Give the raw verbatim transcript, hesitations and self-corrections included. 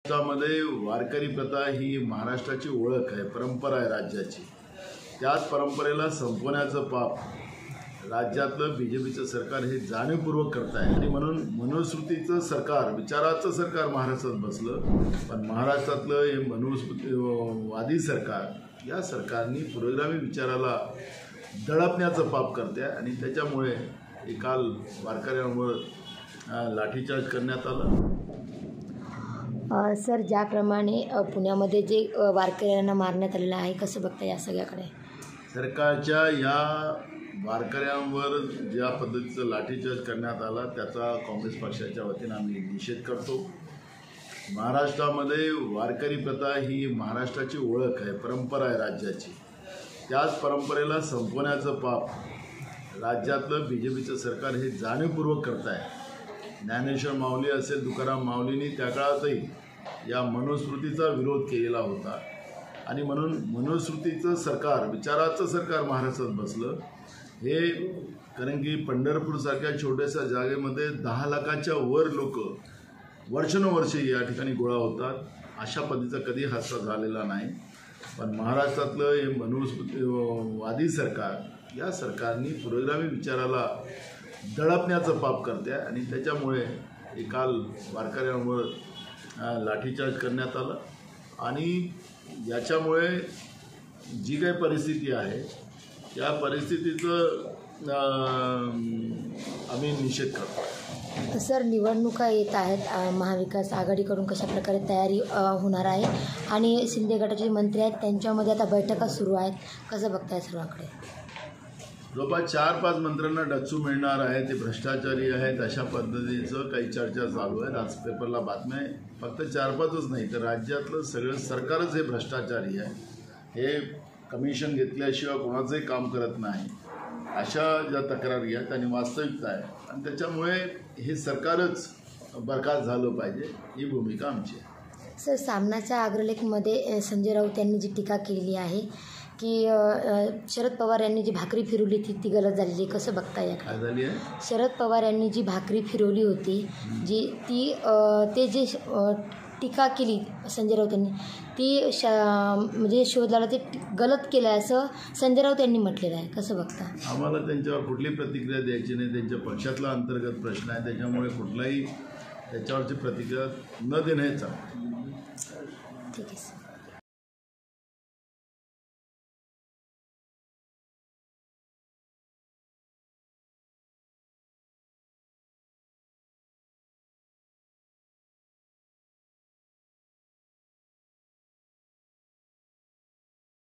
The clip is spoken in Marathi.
महाराष्ट्रामध्ये वारकरी प्रथा ही महाराष्ट्राची ओळख आहे, परंपरा आहे राज्याची। त्याच परंपरेला संपवण्याचं पाप राज्यातलं बीजेपीचं सरकार हे जाणीवपूर्वक करत आहे आणि म्हणून मनुस्मृतीचं सरकार, विचाराचं सरकार महाराष्ट्रात बसलं, पण महाराष्ट्रातलं हे मनुस्मृतीवादी सरकार या सरकारने पुरोगामी विचाराला दडपण्याचं पाप करते आणि त्याच्यामुळे काल वारकऱ्यांवर लाठीचार्ज करण्यात आला। सर, ज्याप्रमाणे पुण्यामध्ये जे वारकऱ्यांना मारण्यात आलेलं आहे, कसं बघता या सगळ्याकडे? सरकारच्या या वारकऱ्यांवर ज्या पद्धतीचं लाठीचार्ज करण्यात आला त्याचा काँग्रेस पक्षाच्या वतीनं आम्ही निषेध करतो। महाराष्ट्रामध्ये वारकरी प्रथा ही महाराष्ट्राची ओळख आहे, परंपरा आहे राज्याची। त्याच परंपरेला संपवण्याचं पाप राज्यातलं बीजेपीचं सरकार हे जाणीवपूर्वक करत आहे। ज्ञानेश्वर माऊली असेल, तुकाराम माऊलींनी त्या काळातही या मनुस्मृतीचा विरोध केलेला होता आणि म्हणून मनुस्मृतीचं सरकार, विचाराचं सरकार महाराष्ट्रात बसलं हे, कारण की पंढरपूरसारख्या छोट्याशा जागेमध्ये दहा लाखाच्या वर लोक वर्षानुवर्षे या ठिकाणी गोळा होतात। अशा पद्धतीचा कधी हादसा झालेला नाही, पण महाराष्ट्रातलं हे मनुस्मृतीवादी सरकार या सरकारने पुरोगामी विचाराला दडपण्याचं पाप करते आणि त्याच्यामुळे काल वारकऱ्यांवर लाठीचार्ज करण्यात आला आणि याच्यामुळे जी काही परिस्थिती आहे त्या परिस्थितीचं आम्ही निषेध करतो। सर, निवडणुका येत आहेत, महाविकास आघाडीकडून कशा प्रकारे तयारी होणार आहे आणि शिंदे गटाचे मंत्री आहेत त्यांच्यामध्ये आता बैठका सुरू आहेत, कसं बघताय सर्वांकडे? जवळपास चार पाच मंत्र्यांना डच्चू मिळणार आहे, ते भ्रष्टाचारी आहेत अशा पद्धतीचं काही चर्चा चालू आहे। आज पेपरला बातम्या आहे, फक्त चार पाचच नाही तर राज्यातलं सगळं सरकारच हे भ्रष्टाचारी आहे, हे कमिशन घेतल्याशिवाय कोणाचंही काम करत नाही, अशा ज्या तक्रारी आहेत आणि वास्तविकता आहे आणि त्याच्यामुळे हे सरकारच बरखास्त झालं पाहिजे ही भूमिका आमची आहे। सर, सामनाच्या अग्रलेखमध्ये संजय राऊत यांनी जी टीका केलेली आहे की शरद पवार यांनी जी भाकरी फिरवली ती ती गलत झालेली, कसं बघता या? काय झाली आहे? शरद पवार यांनी जी भाकरी फिरवली होती, जी ती ते जे टीका केली संजय राऊत यांनी ती शा म्हणजे शोधला ते गलत केलं आहे असं संजय राऊत यांनी म्हटलेलं आहे, कसं बघता? आम्हाला त्यांच्यावर कुठली प्रतिक्रिया द्यायची नाही, त्यांच्या पक्षातला अंतर्गत प्रश्न आहे, त्याच्यामुळे कुठलाही त्याच्यावरची प्रतिक्रिया न देणं हे चांगलं। ठीक आहे सर।